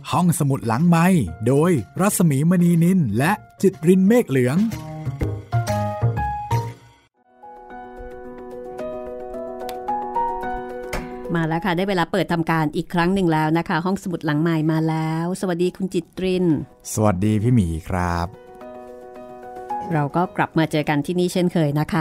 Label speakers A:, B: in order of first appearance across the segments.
A: ห้องสมุดหลังไมค์โดยรัศมีมณีนินและจิตรินเมฆเหลือง
B: มาแล้วค่ะได้เวลาเปิดทำการอีกครั้งหนึ่งแล้วนะคะห้องสมุดหลังไมค์มาแล้วสวัสดีคุณจิตริน
A: สวัสดีพี่หมีครับ
B: เราก็กลับมาเจอกันที่นี่เช่นเคยนะคะ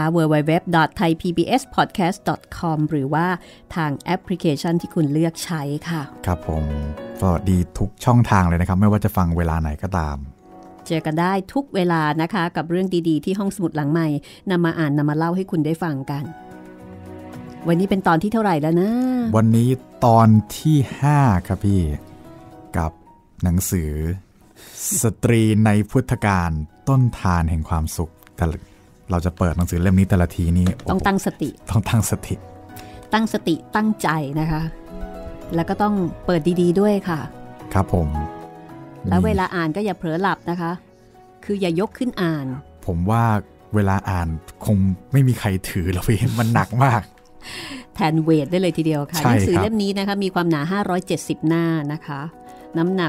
B: www.thaipbspodcast.com หรือว่าทางแอปพลิเคชันที่คุณเลือกใช้ค่ะ
A: ครับผมสวัสดีทุกช่องทางเลยนะครับไม่ว่าจะฟังเวลาไหนก็ตาม
B: เจอกันได้ทุกเวลานะคะกับเรื่องดีๆที่ห้องสมุดหลังใหม่นำมาอ่านนำมาเล่าให้คุณได้ฟังกันวันนี้เป็นตอนที่เท่าไหร่แล้วนะ
A: วันนี้ตอนที่5ครับพี่กับหนังสือสตรีในพุทธกาลต้นทานแห่งความสุขแต่เราจะเปิดหนังสือเล่มนี้แต่ละทีนี้
B: ต้องตั้งสติ
A: ต้องตั้งสติ
B: ตั้งใจนะคะแล้วก็ต้องเปิดดีๆด้วยค่ะ
A: ครับผม
B: แล้วเวลาอ่านก็อย่าเผลอหลับนะคะคืออย่ายกขึ้นอ่าน
A: ผมว่าเวลาอ่านคงไม่มีใครถือหรอกพี่มันหนักมาก
B: แทนเวทได้เลยทีเดียวค่ะหนังสือเล่มนี้นะคะมีความหนา570หน้านะคะน้ำหนัก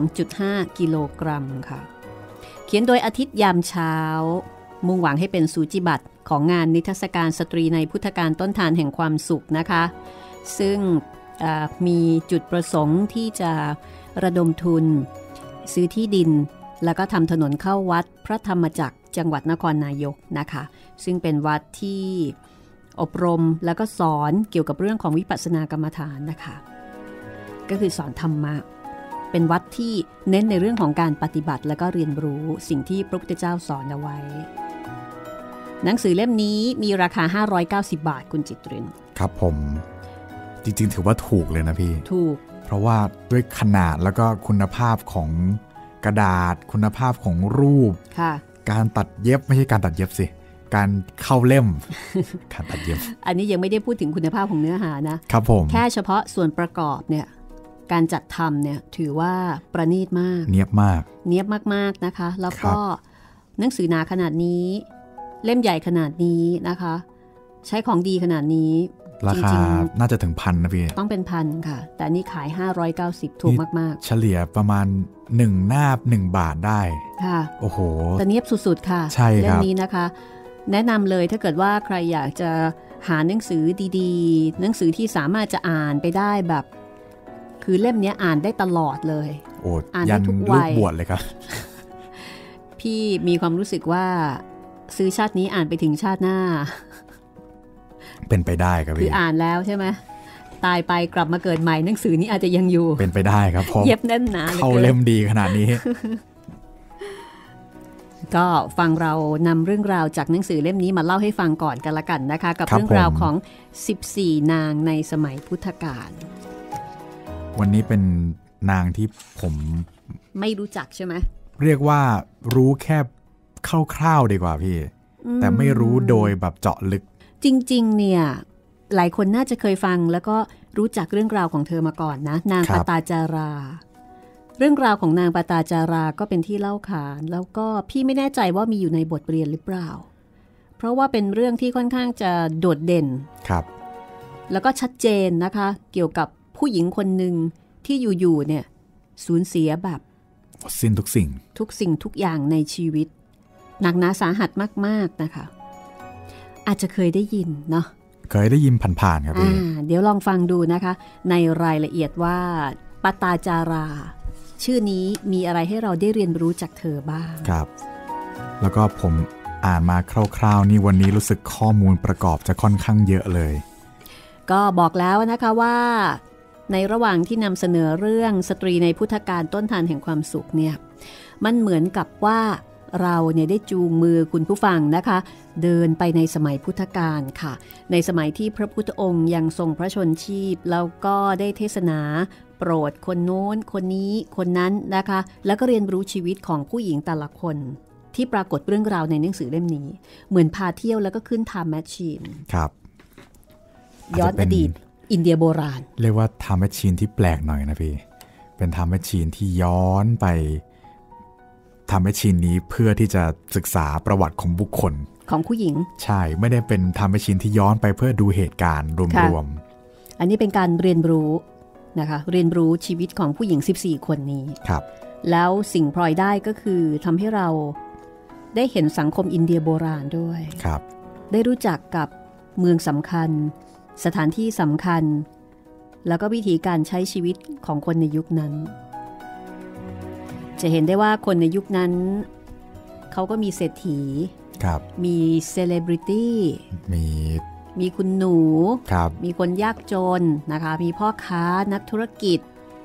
B: 2.5 กิโลกรัมค่ะเขียนโดยอาทิตย์ยามเช้ามุ่งหวังให้เป็นสูจิบัตรของงานนิทรรศการสตรีในพุทธกาลต้นทานแห่งความสุขนะคะซึ่งมีจุดประสงค์ที่จะระดมทุนซื้อที่ดินแล้วก็ทำถนนเข้าวัดพระธรรมจักรจังหวัดนครนายกนะคะซึ่งเป็นวัดที่อบรมแล้วก็สอนเกี่ยวกับเรื่องของวิปัสสนากรรมฐานนะคะก็คือสอนธรรมะเป็นวัดที่เน้นในเรื่องของการปฏิบัติและก็เรียนรู้สิ่งที่พระพุทธเจ้าสอนเอาไว้หนังสือเล่มนี้มีราคา590 บาทคุณจิตริน
A: ครับผมจริงๆถือว่าถูกเลยนะพี่
B: ถูก
A: เพราะว่าด้วยขนาดแล้วก็คุณภาพของกระดาษคุณภาพของรูปการตัดเย็บไม่ใช่การตัดเย็บสิการเข้าเล่ม การตัดเย็บ
B: อันนี้ยังไม่ได้พูดถึงคุณภาพของเนื้อหานะครับ
A: ผม
B: แค่เฉพาะส่วนประกอบเนี่ยการจัดทำเนี่ยถือว่าประณีตมาก
A: เนียบ
B: มากๆนะคะแล้วก็หนังสือหนาขนาดนี้เล่มใหญ่ขนาดนี้นะคะใช้ของดีขนาดนี้
A: ราคาน่าจะถึง1,000นะพี่
B: ต้องเป็น1,000ค่ะแต่นี่ขาย590ถูกมาก
A: ๆเฉลี่ยประมาณ1หน้า1 บาทได้
B: ค่ะ
A: โอ้โห
B: แต่เนียบสุดๆค่ะ
A: ใช่ครับ
B: เล่มนี้นะคะแนะนำเลยถ้าเกิดว่าใครอยากจะหาหนังสือดีๆหนังสือที่สามารถจะอ่านไปได้แบบคือเล่มนี้อ่านได้ตลอดเลย
A: อ่านได้ทุกวัยลูกบวชเลยครับ
B: พี่มีความรู้สึกว่าซื้อชาตินี้อ่านไปถึงชาติหน้า
A: เป็นไปได้ครับพี่
B: คืออ่านแล้วใช่ไหมตายไปกลับมาเกิดใหม่หนังสือนี้อาจจะยังอยู่
A: เป็นไปได้ครับผม
B: เย็บแน่นหนา
A: เข้าเล่มดีขนาดนี้
B: ก็ฟังเรานำเรื่องราวจากหนังสือเล่มนี้มาเล่าให้ฟังก่อนกันละกันนะคะกับเรื่องราวของ14นางในสมัยพุทธกาล
A: วันนี้เป็นนางที่ผม
B: ไม่รู้จักใช่ไหม
A: เรียกว่ารู้แค่คร่าวๆดีกว่าพี่แต่ไม่รู้โดยแบบเจาะลึก
B: จริงๆเนี่ยหลายคนน่าจะเคยฟังแล้วก็รู้จักเรื่องราวของเธอมาก่อนนะนางปตาจาราเรื่องราวของนางปตาจาราก็เป็นที่เล่าขานแล้วก็พี่ไม่แน่ใจว่ามีอยู่ในบทเรียนหรือเปล่าเพราะว่าเป็นเรื่องที่ค่อนข้างจะโดดเด่น
A: ครับ
B: แล้วก็ชัดเจนนะคะเกี่ยวกับผู้หญิงคนหนึ่งที่อยู่ๆเนี่ยสูญเสียแบบ
A: สิ้นทุกสิ่ง
B: ทุกอย่างในชีวิตหนักหนาสาหัสมากๆนะคะอาจจะเคยได้ยินเนาะ
A: เคยได้ยินผ่านๆครับพี่
B: เดี๋ยวลองฟังดูนะคะในรายละเอียดว่าปตาจาราชื่อนี้มีอะไรให้เราได้เรียนรู้จากเธอบ้าง
A: ครับแล้วก็ผมอ่านมาคร่าวๆนี่วันนี้รู้สึกข้อมูลประกอบจะค่อนข้างเยอะเลย
B: ก็บอกแล้วนะคะว่าในระหว่างที่นำเสนอเรื่องสตรีในพุทธกาลต้นทานแห่งความสุขเนี่ยมันเหมือนกับว่าเราเนี่ยได้จูงมือคุณผู้ฟังนะคะเดินไปในสมัยพุทธกาลค่ะในสมัยที่พระพุทธองค์ยังทรงพระชนชีพแล้วก็ได้เทศนาโปรดคนโน้นคนนี้คนนั้นนะคะแล้วก็เรียนรู้ชีวิตของผู้หญิงแต่ละคนที่ปรากฏเรื่องราวในหนังสือเล่มนี้เหมือนพาเที่ยวแล้วก็ขึ้นไทม์แมชชีน
A: ครับ
B: ย้อนอดีตอินเดียโบราณ
A: เรียกว่าไทม์แมชชีนที่แปลกหน่อยนะพี่เป็นไทม์แมชชีนที่ย้อนไปทำแมชชีนนี้เพื่อที่จะศึกษาประวัติของบุคคล
B: ของผู้หญิง
A: ใช่ไม่ได้เป็นทำแมชชีนที่ย้อนไปเพื่อดูเหตุการณ์รวมๆ
B: อันนี้เป็นการเรียนรู้นะคะเรียนรู้ชีวิตของผู้หญิง14คนนี้
A: ครับ
B: แล้วสิ่งพลอยได้ก็คือทำให้เราได้เห็นสังคมอินเดียโบราณด้วย
A: ครับ
B: ได้รู้จักกับเมืองสำคัญสถานที่สำคัญแล้วก็วิธีการใช้ชีวิตของคนในยุคนั้นจะเห็นได้ว่าคนในยุคนั้นเขาก็มีเศรษฐีมีเซเลบริตี้มีคุณหนูมีคนยากจนนะคะมีพ่อค้านักธุรกิจ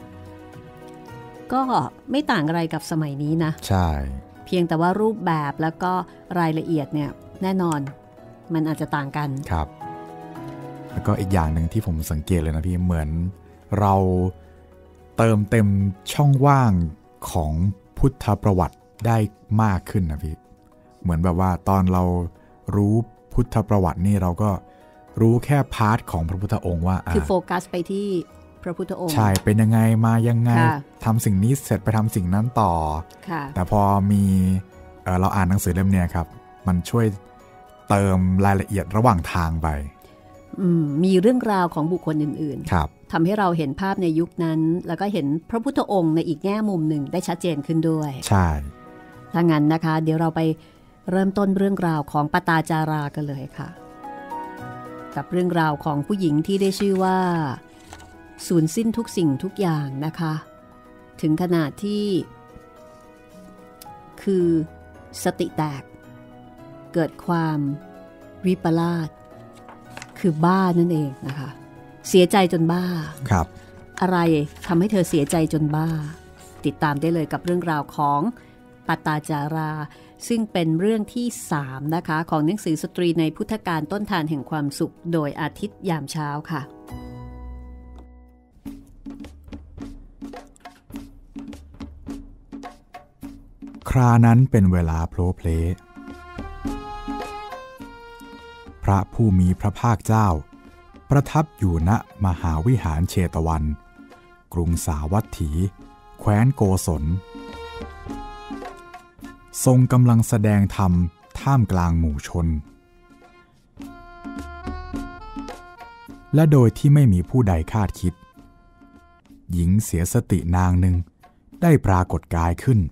B: ก็ไม่ต่างอะไรกับสมัยนี้นะ
A: ใช่
B: เพียงแต่ว่ารูปแบบแล้วก็รายละเอียดเนี่ยแน่นอนมันอาจจะต่างกัน
A: ครับแล้วก็อีกอย่างหนึ่งที่ผมสังเกตเลยนะพี่เหมือนเราเติมเต็มช่องว่างของพุทธประวัติได้มากขึ้นนะพี่เหมือนแบบว่าตอนเรารู้พุทธประวัตินี่เราก็รู้แค่พาร์ทของพระพุทธองค์ว่า
B: คือโฟกัสไปที่พระพุทธองค์
A: ใช่เป็นยังไงมายังไงทำสิ่งนี้เสร็จไปทำสิ่งนั้นต่อแต่พอมีเราอ่านหนังสือเล่มนี้ครับมันช่วยเติมรายละเอียดระหว่างทางไป
B: มีเรื่องราวของบุคคลอื่นๆทำให้เราเห็นภาพในยุคนั้นแล้วก็เห็นพระพุทธองค์ในอีกแง่มุมหนึ่งได้ชัดเจนขึ้นด้วย
A: ใช่
B: ถ้างั้นนะคะเดี๋ยวเราไปเริ่มต้นเรื่องราวของปตาจารากันเลยค่ะกับเรื่องราวของผู้หญิงที่ได้ชื่อว่าสูญสิ้นทุกสิ่งทุกอย่างนะคะถึงขนาดที่คือสติแตกเกิดความวิปลาสคือบ้านั่นเองนะคะเสียใจจนบ้า
A: ครับ
B: อะไรทำให้เธอเสียใจจนบ้าติดตามได้เลยกับเรื่องราวของปตาจาราซึ่งเป็นเรื่องที่3นะคะของหนังสือสตรีในพุทธกาลต้นทานแห่งความสุขโดยอาทิตย์ยามเช้าค่ะ
A: ครานั้นเป็นเวลาโผล่เพลพระผู้มีพระภาคเจ้าประทับอยู่ณมหาวิหารเชตวันกรุงสาวัตถีแคว้นโกศลทรงกำลังแสดงธรรมท่ามกลางหมู่ชนและโดยที่ไม่มีผู้ใดคาดคิดหญิงเสียสตินางหนึ่งได้ปรากฏกายขึ้น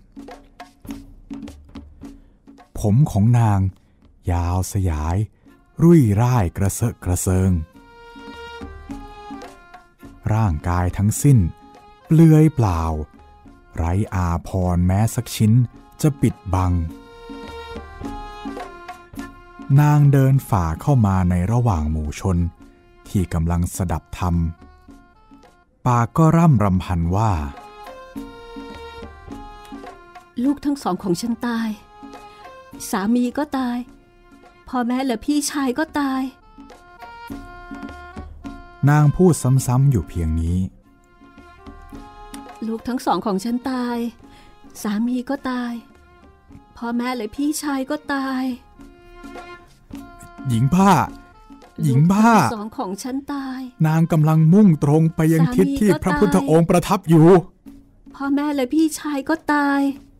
A: ผมของนางยาวสยายรุ่ยร่ายกระเซาะกระเซิงร่างกายทั้งสิ้นเปลือยเปล่าไร้อาภรณ์แม้สักชิ้นจะปิดบังนางเดินฝ่าเข้ามาในระหว่างหมู่ชนที่กำลังสดับธรรมปากก็ร่ำรำพันว่า
B: ลูกทั้งสองของฉันตายสามีก็ตายพ่อแม่และพี่ชายก็ตาย
A: นางพูดซ้ำๆอยู่เพียงนี้
B: ลูกทั้งสองของฉันตายสามีก็ตายพ่อแม่และพี่ชายก็ตาย
A: หญิงบ้าหญิงบ้า
B: ลูกทั้งสองของฉันตาย
A: นางกำลังมุ่งตรงไปยังทิศที่พระพุทธองค์ประทับอยู่
B: พ่อแม่และพี่ชายก็ตาย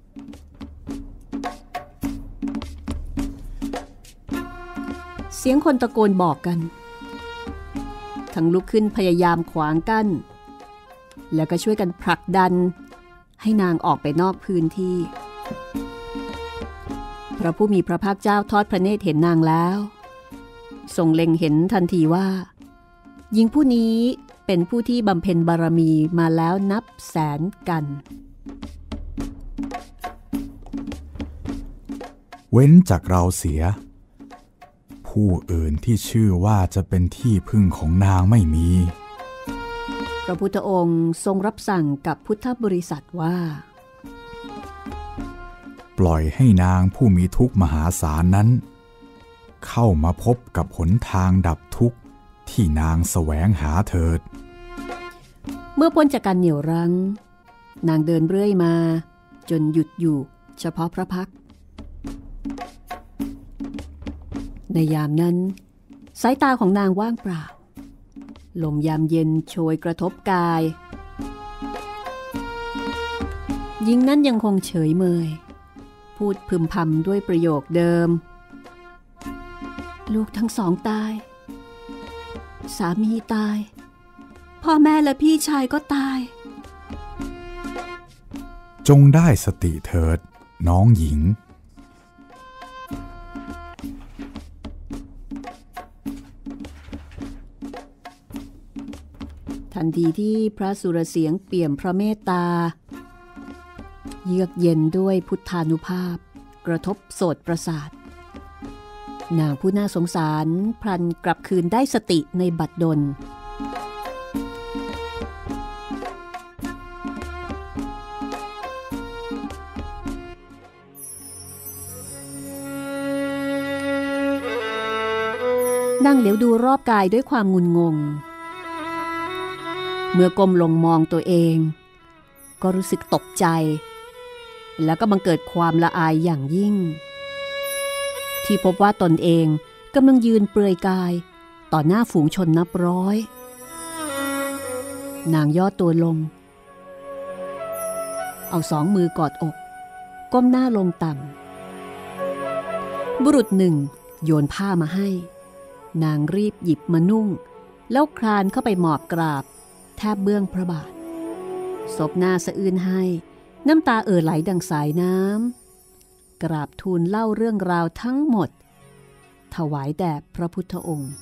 B: เสียงคนตะโกนบอกกันทั้งลุกขึ้นพยายามขวางกั้นแล้วก็ช่วยกันผลักดันให้นางออกไปนอกพื้นที่พระผู้มีพระภาคเจ้าทอดพระเนตรเห็นนางแล้วทรงเล็งเห็นทันทีว่าหญิงผู้นี้เป็นผู้ที่บำเพ็ญบารมีมาแล้วนับแสนกัน
A: เว้นจากเราเสียผู้อื่นที่ชื่อว่าจะเป็นที่พึ่งของนางไม่มี
B: พระพุทธองค์ทรงรับสั่งกับพุทธบริษัทว่า
A: ปล่อยให้นางผู้มีทุกข์มหาศาลนั้นเข้ามาพบกับหนทางดับทุกข์ที่นางแสวงหาเถิด
B: เมื่อพ้นจากการเหนี่ยวรั้งนางเดินเรื่อยมาจนหยุดอยู่เฉพาะพระพักตร์ในยามนั้นสายตาของนางว่างเปล่าลมยามเย็นโชยกระทบกายหญิงนั้นยังคงเฉยเมยพูดพึมพำด้วยประโยคเดิมลูกทั้งสองตายสามีตายพพ่อแม่และพี่ชายก็ตาย
A: จงได้สติเถิดน้องหญิง
B: ทันทีที่พระสุรเสียงเปี่ยมพระเมตตาเยือกเย็นด้วยพุทธานุภาพกระทบโสตประสาทนางผู้น่าสงสารพลันกลับคืนได้สติในบัดดลนั่งเหลียวดูรอบกายด้วยความงุนงงเมื่อก้มลงมองตัวเองก็รู้สึกตกใจแล้วก็บังเกิดความละอายอย่างยิ่งที่พบว่าตนเองกำลังยืนเปลือยกายต่อหน้าฝูงชนนับร้อยนางย่อตัวลงเอาสองมือกอดอกก้มหน้าลงต่ำบุรุษหนึ่งโยนผ้ามาให้นางรีบหยิบมานุ่งแล้วคลานเข้าไปหมอบกราบแทบเบื้องพระบาทศพหน้าสะอื้นให้น้ำตาไหลดังสายน้ำกราบทูลเล่าเรื่องราวทั้งหมดถวายแด่พระพุทธองค์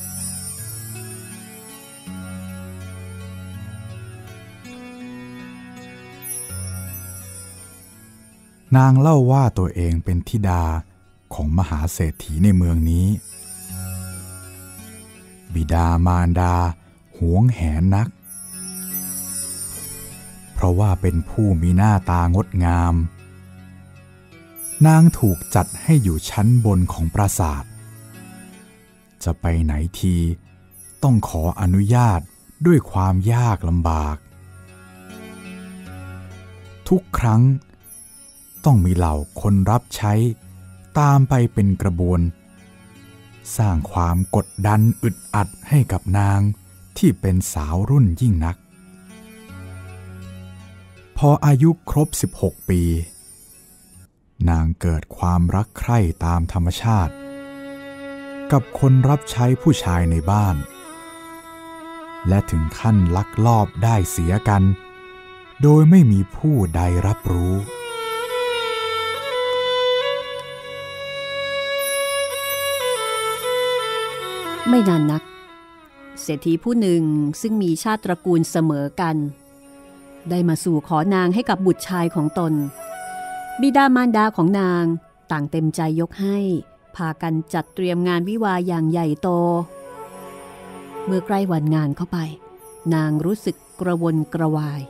A: นางเล่าว่าตัวเองเป็นธิดาของมหาเศรษฐีในเมืองนี้บิดามารดาหวงแหนนักเพราะว่าเป็นผู้มีหน้าตางดงามนางถูกจัดให้อยู่ชั้นบนของปราสาทจะไปไหนทีต้องขออนุญาตด้วยความยากลำบากทุกครั้งต้องมีเหล่าคนรับใช้ตามไปเป็นกระบวนสร้างความกดดันอึดอัดให้กับนางที่เป็นสาวรุ่นยิ่งนักพออายุครบ16 ปีนางเกิดความรักใคร่ตามธรรมชาติกับคนรับใช้ผู้ชายในบ้านและถึงขั้นลักลอบได้เสียกันโดยไม่มีผู้ใดรับรู้
B: ไม่นานนักเศรษฐีผู้หนึ่งซึ่งมีชาติตระกูลเสมอกันได้มาสู่ขอนางให้กับบุตรชายของตนบิดามารดาของนางต่างเต็มใจยกให้พากันจัดเตรียมงานวิวาห์อย่างใหญ่โตเมื่อใกล้วันงานเข้าไปนางรู้สึกกระวนกระวาย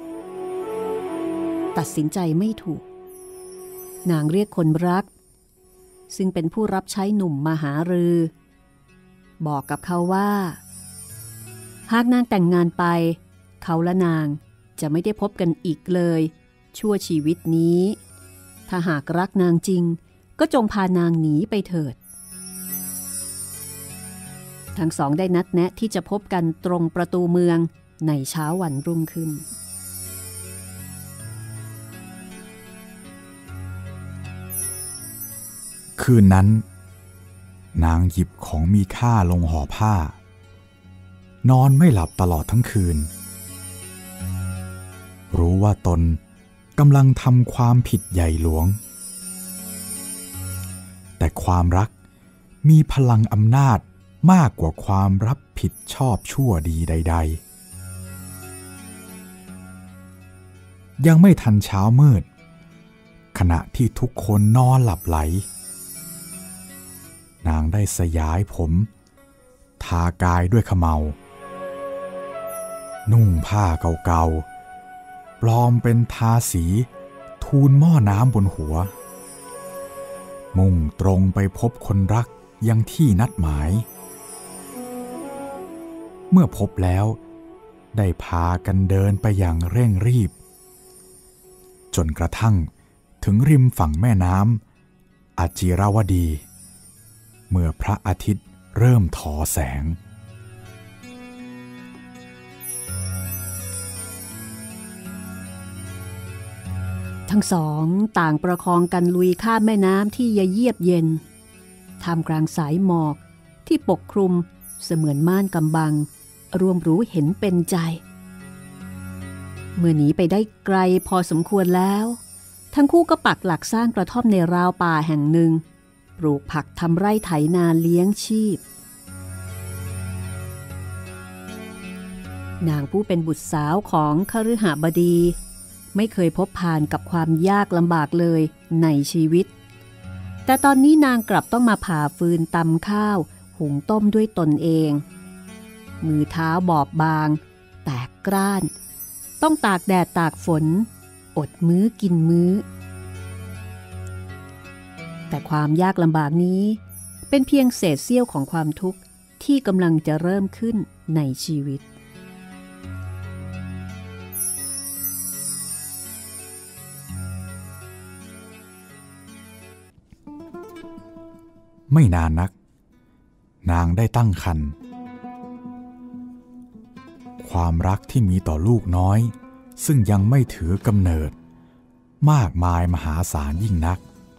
B: ตัดสินใจไม่ถูกนางเรียกคนรักซึ่งเป็นผู้รับใช้หนุ่มมาหารือบอกกับเขาว่าหากนางแต่งงานไปเขาและนางจะไม่ได้พบกันอีกเลยชั่วชีวิตนี้ถ้าหากรักนางจริงก็จงพานางหนีไปเถิดทั้งสองได้นัดแนะที่จะพบกันตรงประตูเมืองในเช้าวันรุ่งขึ้น
A: คืนนั้นนางหยิบของมีค่าลงห่อผ้านอนไม่หลับตลอดทั้งคืนรู้ว่าตนกำลังทำความผิดใหญ่หลวงแต่ความรักมีพลังอำนาจมากกว่าความรับผิดชอบชั่วดีใดๆยังไม่ทันเช้ามืดขณะที่ทุกคนนอนหลับไหลนางได้สยายผมทากายด้วยเขม่านุ่งผ้าเก่าๆปลอมเป็นทาสีทูลหม้อน้ำบนหัวมุ่งตรงไปพบคนรักยังที่นัดหมายเมื่อพบแล้วได้พากันเดินไปอย่างเร่งรีบจนกระทั่งถึงริมฝั่งแม่น้ำอจิราวดีเมื่อพระอาทิตย์เริ่มทอแสง
B: ทั้งสองต่างประคองกันลุยข้ามแม่น้ำที่เยือกเย็นท่ามกลางสายหมอกที่ปกคลุมเสมือนม่านกำบังร่วมรู้เห็นเป็นใจเมื่อหนีไปได้ไกลพอสมควรแล้วทั้งคู่ก็ปักหลักสร้างกระท่อมในราวป่าแห่งหนึ่งปลูกผักทำไร่ไถนาเลี้ยงชีพนางผู้เป็นบุตรสาวของคฤหบดีไม่เคยพบผ่านกับความยากลำบากเลยในชีวิตแต่ตอนนี้นางกลับต้องมาผ่าฟืนตำข้าวหุงต้มด้วยตนเองมือเท้าบอบบางแตกกร้านต้องตากแดดตากฝนอดมื้อกินมื้อแต่ความยากลำบากนี้เป็นเพียงเศษเสี้ยวของความทุกข์ที่กำลังจะเริ่มขึ้นในชีวิต
A: ไม่นานนักนางได้ตั้งครรภ์ความรักที่มีต่อลูกน้อยซึ่งยังไม่ถือกำเนิดมากมายมหาศาลยิ่งนัก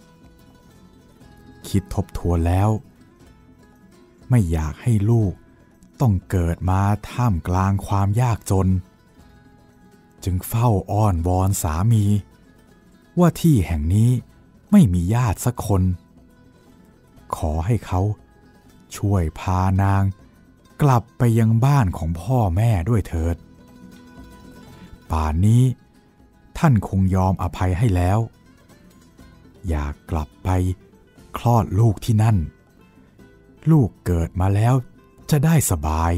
A: คิดทบทวนแล้วไม่อยากให้ลูกต้องเกิดมาท่ามกลางความยากจนจึงเฝ้าอ้อนวอนสามีว่าที่แห่งนี้ไม่มีญาติสักคนขอให้เขาช่วยพานางกลับไปยังบ้านของพ่อแม่ด้วยเถิดป่านนี้ท่านคงยอมอภัยให้แล้วอยากกลับไปคลอดลูกที่นั่นลูกเกิดมาแล้วจะได้สบาย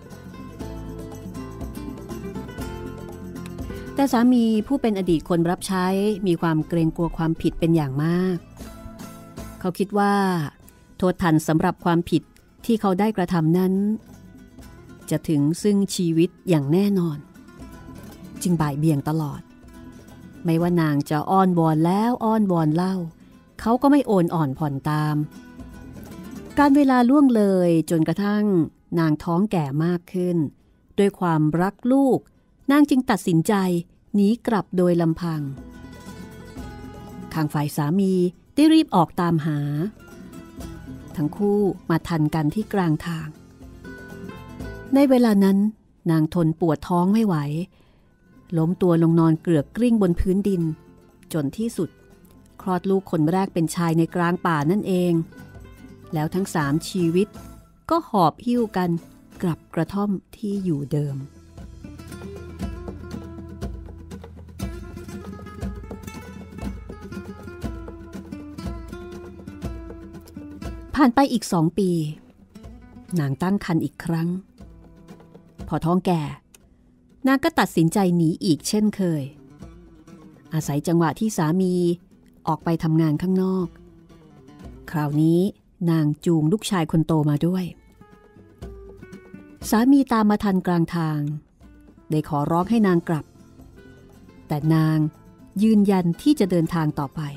B: แต่สามีผู้เป็นอดีตคนรับใช้มีความเกรงกลัวความผิดเป็นอย่างมากเขาคิดว่าโทษทันสำหรับความผิดที่เขาได้กระทำนั้นจะถึงซึ่งชีวิตอย่างแน่นอนจึงบ่ายเบี่ยงตลอดไม่ว่านางจะอ้อนวอนแล้วอ้อนวอนเล่าเขาก็ไม่โอนอ่อนผ่อนตามการเวลาล่วงเลยจนกระทั่งนางท้องแก่มากขึ้นด้วยความรักลูกนางจึงตัดสินใจหนีกลับโดยลำพังทางฝ่ายสามีได้รีบออกตามหาทั้งคู่มาทันกันที่กลางทางในเวลานั้นนางทนปวดท้องไม่ไหวล้มตัวลงนอนเกลือกกลิ้งบนพื้นดินจนที่สุดคลอดลูกคนแรกเป็นชายในกลางป่านั่นเองแล้วทั้ง3ชีวิตก็หอบหิ้วกันกลับกระท่อมที่อยู่เดิมผ่านไปอีก2 ปีนางตั้งครรภ์อีกครั้งพอท้องแก่นางก็ตัดสินใจหนีอีกเช่นเคยอาศัยจังหวะที่สามีออกไปทำงานข้างนอกคราวนี้นางจูงลูกชายคนโตมาด้วยสามีตามมาทันกลางทางได้ขอร้องให้นางกลับแต่นางยืนยันที่จะเดินทางต่อไป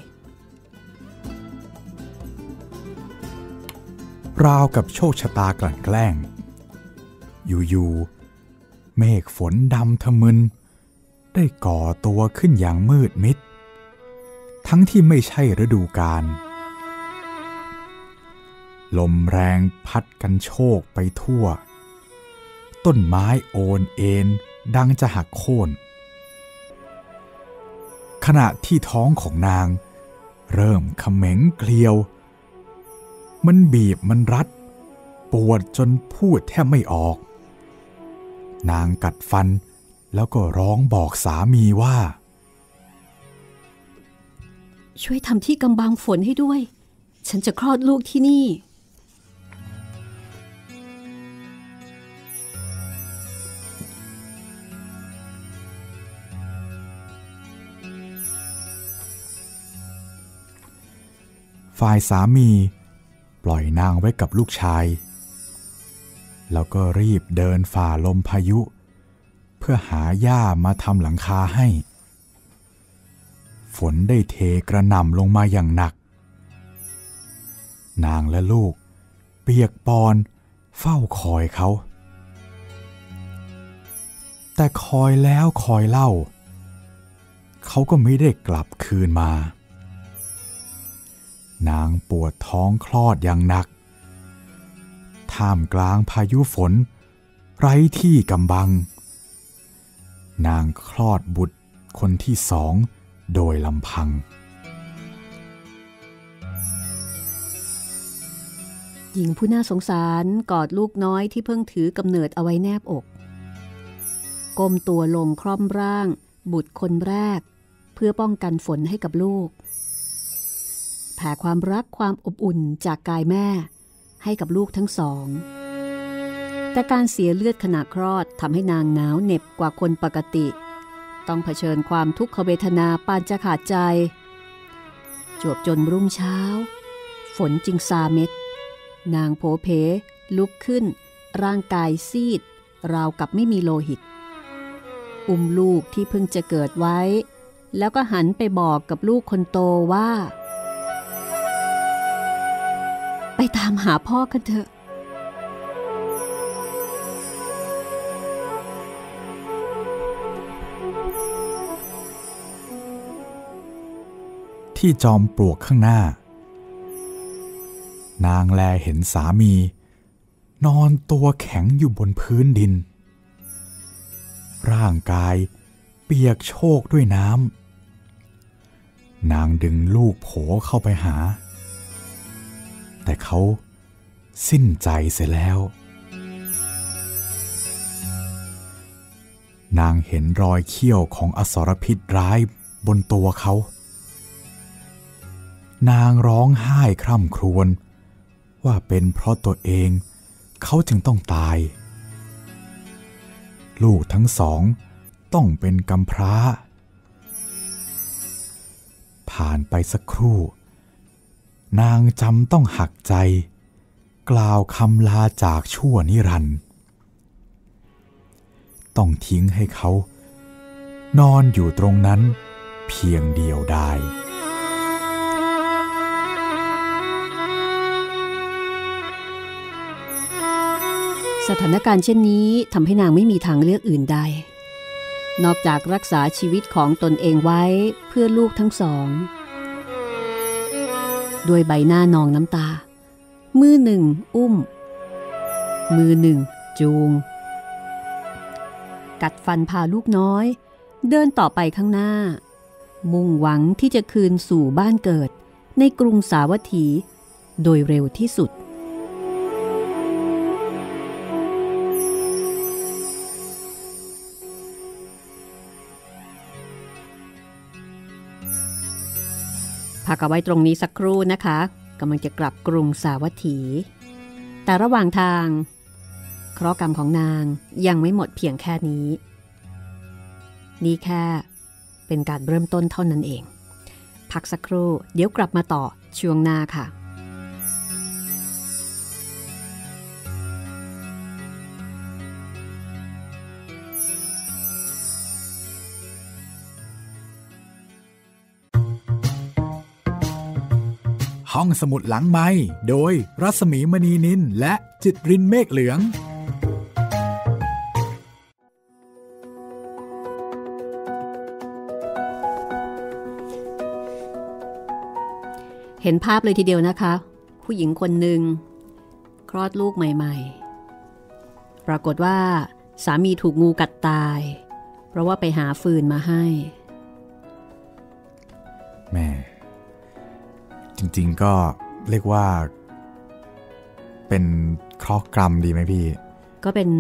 A: ราวกับโชคชะตากลั่นแกล้งอยู่ๆเมฆฝนดำทะมึนได้ก่อตัวขึ้นอย่างมืดมิดทั้งที่ไม่ใช่ฤดูกาลลมแรงพัดกันโชกไปทั่วต้นไม้โอนเอ็นดังจะหักโค่นขณะที่ท้องของนางเริ่มเขม็งเกลียวมันบีบมันรัดปวดจนพูดแทบไม่ออกนางกัดฟันแล้วก็ร้องบอกสามีว่า
B: ช่วยทำที่กำบังฝนให้ด้วยฉันจะคลอดลูกที่นี่
A: ฝ่ายสามีปล่อยนางไว้กับลูกชายแล้วก็รีบเดินฝ่าลมพายุเพื่อหาหญ้ามาทำหลังคาให้ฝนได้เทกระหน่ำลงมาอย่างหนักนางและลูกเปียกปอนเฝ้าคอยเขาแต่คอยแล้วคอยเล่าเขาก็ไม่ได้กลับคืนมานางปวดท้องคลอดอย่างหนักท่ามกลางพายุฝนไร้ที่กำบังนางคลอดบุตรคนที่สองโดยลำพัง
B: หญิงผู้น่าสงสารกอดลูกน้อยที่เพิ่งถือกำเนิดเอาไว้แนบอกก้มตัวลงคร่อมร่างบุตรคนแรกเพื่อป้องกันฝนให้กับลูกแผ่ความรักความอบอุ่นจากกายแม่ให้กับลูกทั้งสองแต่การเสียเลือดขณะคลอดทำให้นางหนาวเหน็บกว่าคนปกติต้องเผชิญความทุกขเวทนาปานจะขาดใจจวบจนรุ่งเช้าฝนจึงซาเม็ดนางโผเพลุกขึ้นร่างกายซีดราวกับไม่มีโลหิตอุ้มลูกที่เพิ่งจะเกิดไว้แล้วก็หันไปบอกกับลูกคนโตว่าไปตามหาพ่อกันเถอะ
A: ที่จอมปลวกข้างหน้า นางแลเห็นสามีนอนตัวแข็งอยู่บนพื้นดินร่างกายเปียกโชกด้วยน้ำนางดึงลูกโผเข้าไปหาแต่เขาสิ้นใจเสียแล้วนางเห็นรอยเขี้ยวของอสรพิษร้ายบนตัวเขานางร้องไห้คร่ำครวญว่าเป็นเพราะตัวเองเขาจึงต้องตายลูกทั้งสองต้องเป็นกำพร้าผ่านไปสักครู่นางจำต้องหักใจกล่าวคำลาจากชั่วนิรันดร์ต้องทิ้งให้เขานอนอยู่ตรงนั้นเพียงเดียวดาย
B: สถานการณ์เช่นนี้ทำให้นางไม่มีทางเลือกอื่นใดนอกจากรักษาชีวิตของตนเองไว้เพื่อลูกทั้งสองด้วยใบหน้านองน้ำตามือหนึ่งอุ้มมือหนึ่งจูงกัดฟันพาลูกน้อยเดินต่อไปข้างหน้ามุ่งหวังที่จะคืนสู่บ้านเกิดในกรุงสาวัตถีโดยเร็วที่สุดพักเอาไว้ตรงนี้สักครู่นะคะกำลังจะกลับกรุงสาวัตถีแต่ระหว่างทางเคราะห์กรรมของนางยังไม่หมดเพียงแค่นี้นี่แค่เป็นการเริ่มต้นเท่านั้นเองพักสักครู่เดี๋ยวกลับมาต่อช่วงหน้าค่ะ
A: ห้องสมุดหลังไมค์โดยรัศมีมณีนินและจิตรินเมฆเหลือง
B: เห็นภาพเลยทีเดียวนะคะผู้หญิงคนหนึ่งคลอดลูกใหม่ๆปรากฏว่าสามีถูกงูกัดตายเพราะว่าไปหาฟืนมาให้
A: แม่จริงๆก็เรียกว่าเป็นเคราะห์กรรมดีไหมพี่
B: ก็เป็น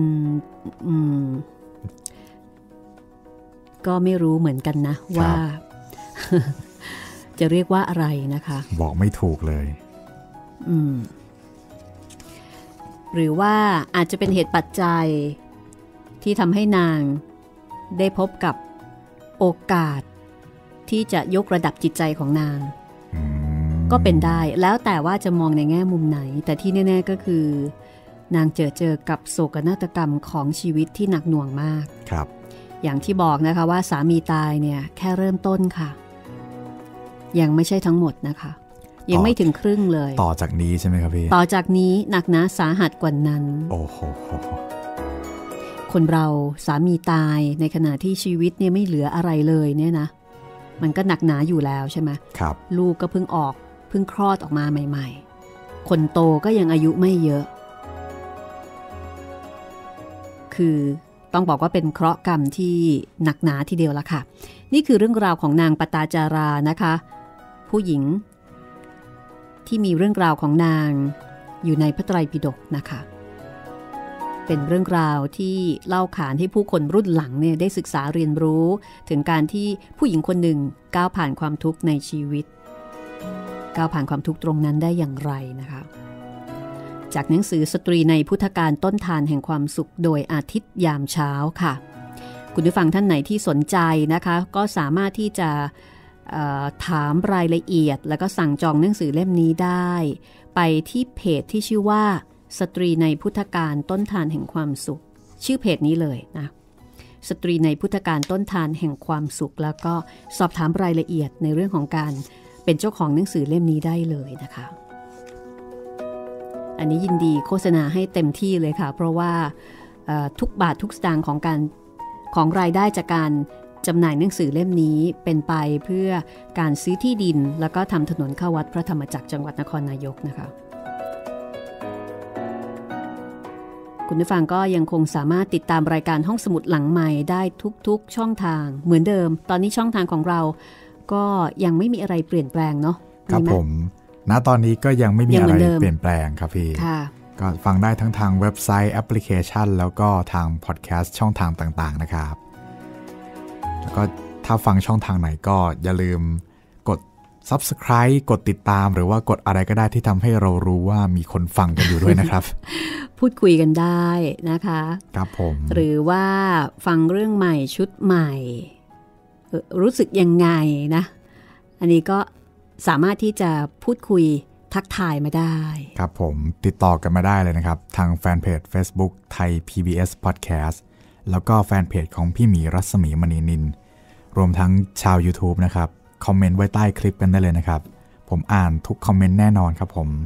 B: ก็ไม่รู้เหมือนกันนะว่าจะเรียกว่าอะไรนะคะ
A: บอกไม่ถูกเลย
B: หรือว่าอาจจะเป็นเหตุปัจจัยที่ทำให้นางได้พบกับโอกาสที่จะยกระดับจิตใจของนางก็เป็นได้แล้วแต่ว่าจะมองในแง่มุมไหนแต่ที่แน่ๆก็คือนางเจอกับโศกนาฏกรรมของชีวิตที่หนักหน่วงมาก
A: ครับ
B: อย่างที่บอกนะคะว่าสามีตายเนี่ยแค่เริ่มต้นค่ะยังไม่ใช่ทั้งหมดนะคะยังไม่ถึงครึ่งเลย
A: ต่อจากนี้ใช่ไหมครับพี่
B: ต่อจากนี้หนักหนาสาหัสกว่านั้น
A: โอ้โห
B: คนเราสามีตายในขณะที่ชีวิตเนี่ยไม่เหลืออะไรเลยเนี่ยนะมันก็หนักหนาอยู่แล้วใช่ไหม
A: ครับ
B: ลูกก็เพิ่งคลอดออกมาใหม่ๆคนโตก็ยังอายุไม่เยอะคคือต้องบอกว่าเป็นเคราะห์กรรมที่หนักหนาทีเดียวละค่ะนี่คือเรื่องราวของนางปตาจารานะคะผู้หญิงที่มีเรื่องราวของนางอยู่ในพระไตรปิฎกนะคะเป็นเรื่องราวที่เล่าขานให้ผู้คนรุ่นหลังเนี่ยได้ศึกษาเรียนรู้ถึงการที่ผู้หญิงคนหนึ่งก้าวผ่านความทุกข์ในชีวิตก้าวผ่านความทุกข์ตรงนั้นได้อย่างไรนะคะจากหนังสือสตรีในพุทธกาลต้นทานแห่งความสุขโดยอาทิตย์ยามเช้าค่ะคุณผู้ฟังท่านไหนที่สนใจนะคะก็สามารถที่จะถามรายละเอียดแล้วก็สั่งจองหนังสือเล่มนี้ได้ไปที่เพจที่ชื่อว่าสตรีในพุทธกาลต้นทานแห่งความสุขชื่อเพจนี้เลยนะสตรีในพุทธกาลต้นทานแห่งความสุขแล้วก็สอบถามรายละเอียดในเรื่องของการเป็นเจ้าของหนังสือเล่มนี้ได้เลยนะคะอันนี้ยินดีโฆษณาให้เต็มที่เลยค่ะเพราะว่าทุกบาททุกสตางค์ของรายได้จากการจำหน่ายหนังสือเล่มนี้เป็นไปเพื่อการซื้อที่ดินแล้วก็ทำถนนเข้าวัดพระธรรมจักรจังหวัดนครนายกนะคะคุณผู้ฟังก็ยังคงสามารถติดตามรายการห้องสมุดหลังใหม่ได้ทุกๆช่องทางเหมือนเดิมตอนนี้ช่องทางของเราก็ยังไม่มีอะไรเปลี่ยนแปลงเนาะ
A: ครับผมณตอนนี้ก็ยังไม่มีอะไรเปลี่ยนแปลงครับพี่ก็ฟังได้ทั้งทางเว็บไซต์แอปพลิเคชันแล้วก็ทางพอดแคสต์ช่องทางต่างๆนะครับแล้วก็ถ้าฟังช่องทางไหนก็อย่าลืมกด Subscribe กดติดตามหรือว่ากดอะไรก็ได้ที่ทำให้เรารู้ว่ามีคนฟังกันอยู่ด้วยนะครับ
B: พูดคุยกันได้นะคะ
A: ครับผม
B: หรือว่าฟังเรื่องใหม่ชุดใหม่รู้สึกยังไงนะอันนี้ก็สามารถที่จะพูดคุยทักทายมาได้
A: ครับผมติดต่อกันมาได้เลยนะครับทางแฟนเพจ Facebook ไทย PBS Podcast แล้วก็แฟนเพจของพี่หมีรัศมีมณีนินรวมทั้งชาว YouTube นะครับคอมเมนต์ไว้ใต้คลิปกันได้เลยนะครับผมอ่านทุกคอมเมนต์แน่นอนครับผม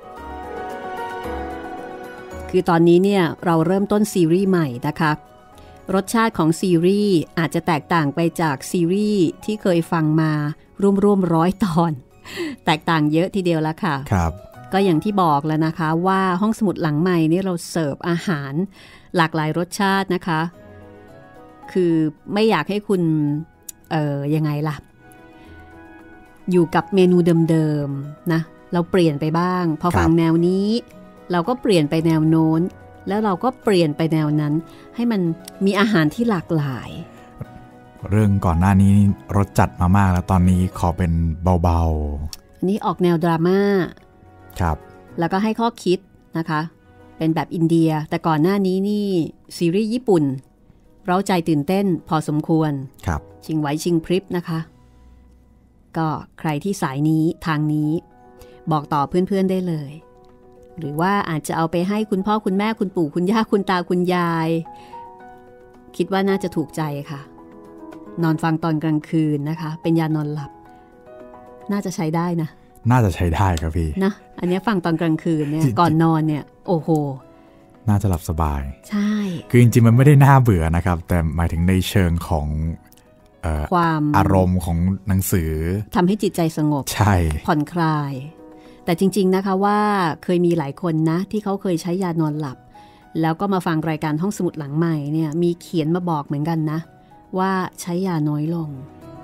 B: คือตอนนี้เนี่ยเราเริ่มต้นซีรีส์ใหม่นะคะรสชาติของซีรีส์อาจจะแตกต่างไปจากซีรีส์ที่เคยฟังมาร่วม100 ตอนแตกต่างเยอะทีเดียวแล้วค่ะ
A: ครับ
B: ก็อย่างที่บอกแล้วนะคะว่าห้องสมุดหลังใหม่นี่เราเสิร์ฟอาหารหลากหลายรสชาตินะคะคือไม่อยากให้คุณยังไงล่ะอยู่กับเมนูเดิมๆนะเราเปลี่ยนไปบ้างพอฟังแนวนี้เราก็เปลี่ยนไปแนวโน้นแล้วเราก็เปลี่ยนไปแนวนั้นให้มันมีอาหารที่หลากหลาย
A: เรื่องก่อนหน้านี้รสจัดมามากแล้วตอนนี้ขอเป็นเบา
B: ๆอันนี้ออกแนวดราม่า
A: ครับ
B: แล้วก็ให้ข้อคิดนะคะเป็นแบบอินเดียแต่ก่อนหน้านี้นี่ซีรีส์ญี่ปุ่นเร้าใจตื่นเต้นพอสมควร
A: ครับ
B: ชิงไหวชิงพริบนะคะก็ใครที่สายนี้ทางนี้บอกต่อเพื่อนๆได้เลยหรือว่าอาจจะเอาไปให้คุณพ่อคุณแม่คุณปู่คุณย่าคุณตาคุณยายคิดว่าน่าจะถูกใจค่ะนอนฟังตอนกลางคืนนะคะเป็นยานอนหลับน่าจะใช้ได้นะ
A: น่าจะใช้ได้ครับพี่
B: นะอันนี้ฟังตอนกลางคืนเนี่ยก่อนนอนเนี่ยโอ้โห
A: น่าจะหลับสบาย
B: ใช่
A: คือจริงๆมันไม่ได้น่าเบื่อนะครับแต่หมายถึงในเชิงของ
B: ความ
A: อารมณ์ของหนังสือ
B: ทำให้จิตใจสงบ
A: ใช่
B: ผ่อนคลายแต่จริงๆนะคะว่าเคยมีหลายคนนะที่เขาเคยใช้ยานอนหลับแล้วก็มาฟังรายการห้องสมุดหลังใหม่เนี่ยมีเขียนมาบอกเหมือนกันนะว่าใช้ยาน้อยลง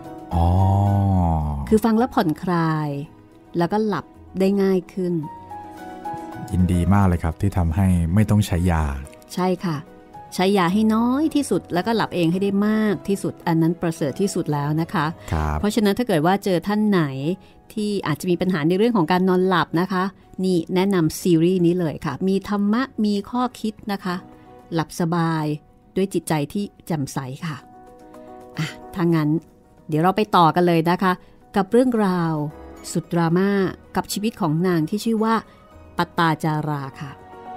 B: คือฟังแล้วผ่อนคลายแล้วก็หลับได้ง่ายขึ้น
A: ยินดีมากเลยครับที่ทำให้ไม่ต้องใช้ยา
B: ใช่ค่ะใช้ยาให้น้อยที่สุดแล้วก็หลับเองให้ได้มากที่สุดอันนั้นประเสริฐที่สุดแล้วนะคะเพราะฉะนั้นถ้าเกิดว่าเจอท่านไหนที่อาจจะมีปัญหาในเรื่องของการนอนหลับนะคะนี่แนะนำซีรีส์นี้เลยค่ะมีธรรมะมีข้อคิดนะคะหลับสบายด้วยจิตใจที่แจ่มใสค่ะถ้างั้นเดี๋ยวเราไปต่อกันเลยนะคะกับเรื่องราวสุดดราม่ากับชีวิตของนางที่ชื่อว่าปตาจาราค่ะ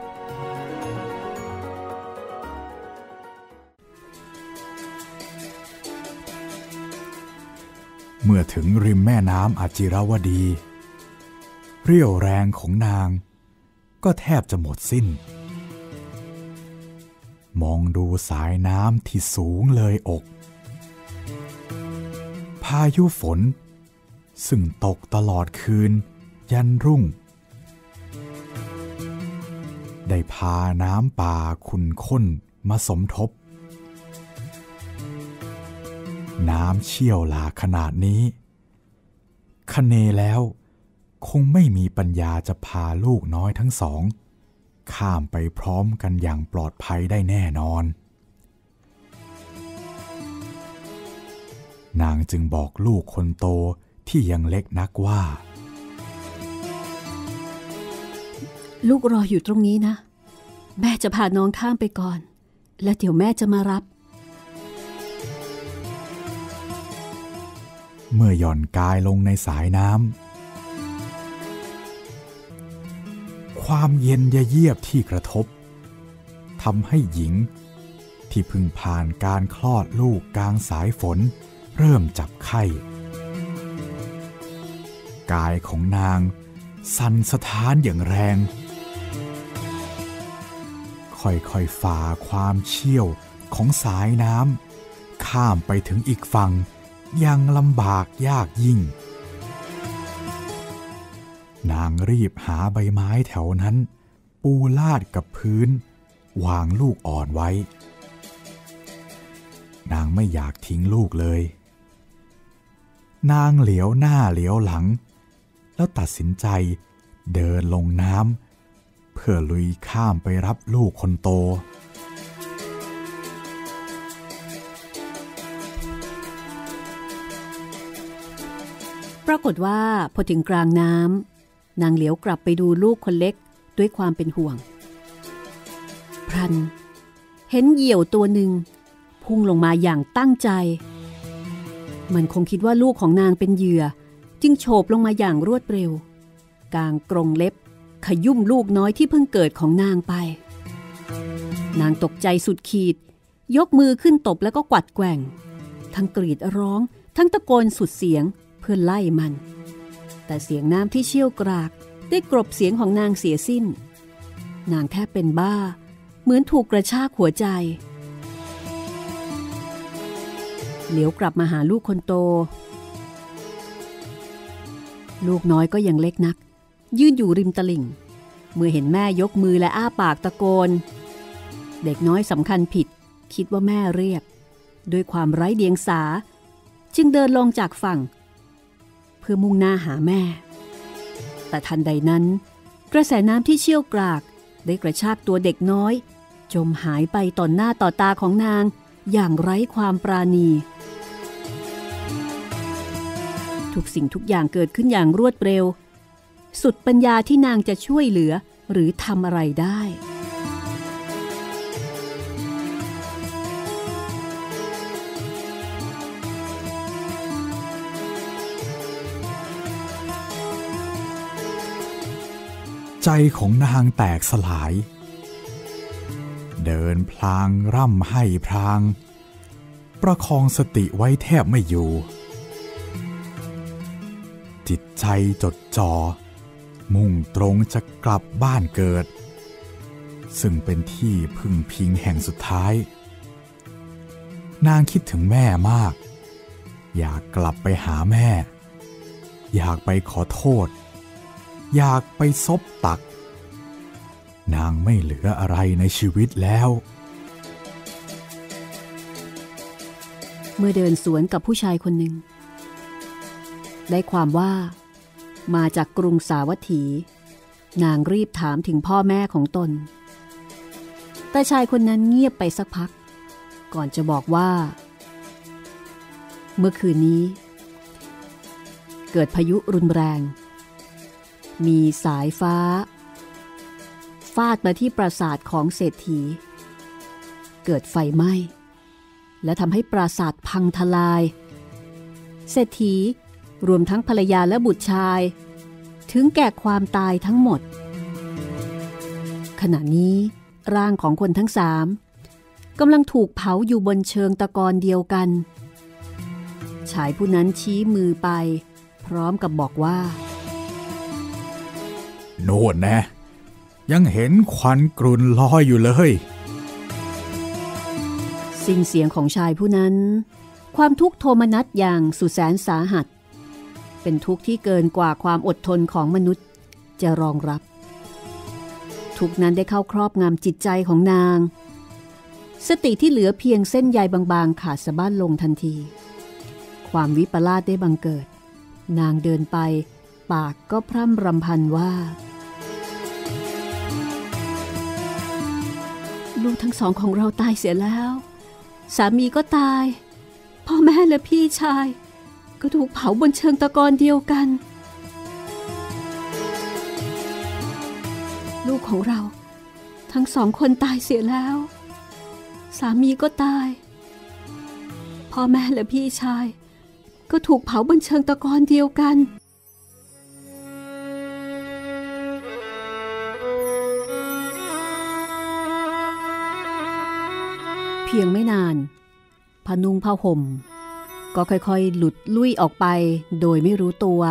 A: เมื่อถึงริมแม่น้ำอจิรวดีเรี่ยวแรงของนางก็แทบจะหมดสิ้นมองดูสายน้ำที่สูงเลยอกพายุฝนซึ่งตกตลอดคืนยันรุ่งได้พาน้ำป่าขุ่นข้นมาสมทบน้ำเชี่ยวหลากขนาดนี้คะเนแล้วคงไม่มีปัญญาจะพาลูกน้อยทั้งสองข้ามไปพร้อมกันอย่างปลอดภัยได้แน่นอนนางจึงบอกลูกคนโตที่ยังเล็กนักว่า
B: ลูกรออยู่ตรงนี้นะแม่จะพาน้องข้ามไปก่อนแล้วเดี๋ยวแม่จะมารับ
A: เมื่อหย่อนกายลงในสายน้ำความเย็นเยียบที่กระทบทำให้หญิงที่เพิ่งผ่านการคลอดลูกกลางสายฝนเริ่มจับไข้กายของนางสั่นสะท้านอย่างแรงค่อยๆฝ่าความเชี่ยวของสายน้ำข้ามไปถึงอีกฝั่งยังลำบากยากยิ่งนางรีบหาใบไม้แถวนั้นปูลาดกับพื้นวางลูกอ่อนไว้นางไม่อยากทิ้งลูกเลยนางเหลียวหน้าเหลียวหลังแล้วตัดสินใจเดินลงน้ำเพื่อลุยข้ามไปรับลูกคนโต
B: ปรากฏว่าพอถึงกลางน้ำนางเหลียวกลับไปดูลูกคนเล็กด้วยความเป็นห่วงพลันเห็นเหยี่ยวตัวหนึ่งพุ่งลงมาอย่างตั้งใจมันคงคิดว่าลูกของนางเป็นเหยื่อจึงโฉบลงมาอย่างรวดเร็วกางกรงเล็บขยุ่มลูกน้อยที่เพิ่งเกิดของนางไปนางตกใจสุดขีดยกมือขึ้นตบแล้วก็กวัดแกว่งทั้งกรีดร้องทั้งตะโกนสุดเสียงเพื่อไล่มันแต่เสียงน้ำที่เชี่ยวกรากได้กลบเสียงของนางเสียสิ้นนางแทบเป็นบ้าเหมือนถูกกระชากหัวใจเหลียวกลับมาหาลูกคนโตลูกน้อยก็ยังเล็กนักยืนอยู่ริมตลิ่งเมื่อเห็นแม่ยกมือและอ้าปากตะโกนเด็กน้อยสำคัญผิดคิดว่าแม่เรียกด้วยความไร้เดียงสาจึงเดินลงจากฝั่งเพื่อมุ่งหน้าหาแม่แต่ทันใดนั้นกระแสน้ำที่เชี่ยวกรากได้กระชากตัวเด็กน้อยจมหายไปต่อหน้าต่อตาของนางอย่างไร้ความปราณีทุกสิ่งทุกอย่างเกิดขึ้นอย่างรวดเร็วสุดปัญญาที่นางจะช่วยเหลือหรือทำอะไรได้
A: ใจของนางแตกสลายเดินพลางร่ำไห้พรางประคองสติไว้แทบไม่อยู่จิตใจจดจ่อมุ่งตรงจะกลับบ้านเกิดซึ่งเป็นที่พึ่งพิงแห่งสุดท้ายนางคิดถึงแม่มากอยากกลับไปหาแม่อยากไปขอโทษอยากไปซบตักนางไม่เหลืออะไรในชีวิตแล้ว
B: เมื่อเดินสวนกับผู้ชายคนหนึ่งได้ความว่ามาจากกรุงสาวัตถีนางรีบถามถึงพ่อแม่ของตนแต่ชายคนนั้นเงียบไปสักพักก่อนจะบอกว่าเมื่อคืนนี้เกิดพายุรุนแรงมีสายฟ้าฟาดมาที่ปราสาทของเศรษฐีเกิดไฟไหม้และทำให้ปราสาทพังทลายเศรษฐีรวมทั้งภรรยาและบุตรชายถึงแก่ความตายทั้งหมดขณะนี้ร่างของคนทั้งสามกำลังถูกเผาอยู่บนเชิงตะกอนเดียวกันชายผู้นั้นชี้มือไปพร้อมกับบอกว่า
A: โน่นนะยังเห็นควันกรุ่นลอยอยู่เลย
B: สิ้นเสียงของชายผู้นั้นความทุกข์โทมนัสอย่างสุดแสนสาหัสเป็นทุกข์ที่เกินกว่าความอดทนของมนุษย์จะรองรับทุกข์นั้นได้เข้าครอบงำจิตใจของนางสติที่เหลือเพียงเส้นใยบางๆขาดสะบั้นลงทันทีความวิปลาสได้บังเกิดนางเดินไปปากก็พร่ำรำพันว่าลูกทั้งสองของเราตายเสียแล้วสามีก็ตายพ่อแม่และพี่ชายก็ถูกเผาบนเชิงตะกอนเดียวกันลูกของเราทั้งสองคนตายเสียแล้วสามีก็ตายพ่อแม่และพี่ชายก็ถูกเผาบนเชิงตะกอนเดียวกันเพียงไม่นานผ้านุ่งผ้าห่มก็ค่อยๆหลุดลุ่ยออกไปโดยไม่รู้ตัว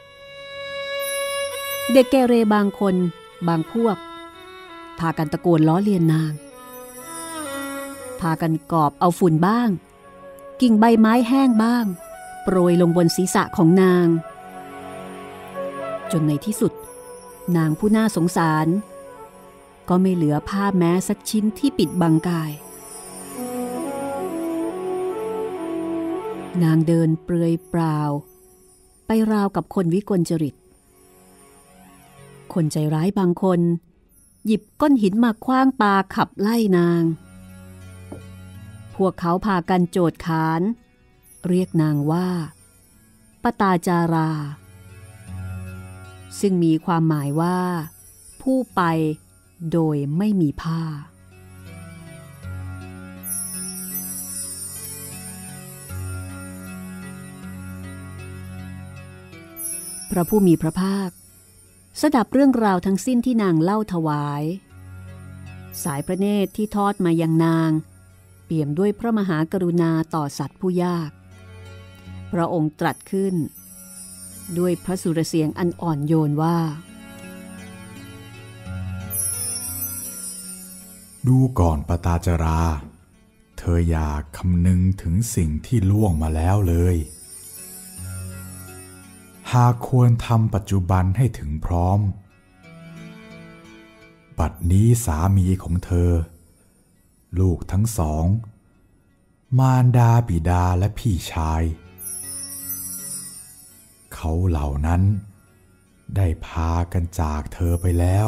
B: เด็กเกเรบางคนบางพวกพากันตะโกนล้อเลียนนางพากันกอบเอาฝุ่นบ้างกิ่งใบไม้แห้งบ้างโปรยลงบนศีรษะของนางจนในที่สุดนางผู้น่าสงสารก็ไม่เหลือผ้าแม้สักชิ้นที่ปิดบังกายนางเดินเปลือยเปล่าไปราวกับคนวิกลจริตคนใจร้ายบางคนหยิบก้อนหินมาขว้างปาขับไล่นางพวกเขาพากันโจษขานเรียกนางว่าปตาจาราซึ่งมีความหมายว่าผู้ไปโดยไม่มีผ้าพระผู้มีพระภาคสดับเรื่องราวทั้งสิ้นที่นางเล่าถวายสายพระเนตรที่ทอดมายังนางเปี่ยมด้วยพระมหากรุณาต่อสัตว์ผู้ยากพระองค์ตรัสขึ้นด้วยพระสุรเสียงอันอ่อนโยนว่า
A: ดูก่อนปตาจาราเธออย่าคำนึงถึงสิ่งที่ล่วงมาแล้วเลยหากควรทำปัจจุบันให้ถึงพร้อมบัดนี้สามีของเธอลูกทั้งสองมารดาบิดาและพี่ชายเขาเหล่านั้นได้พากันจากเธอไปแล้ว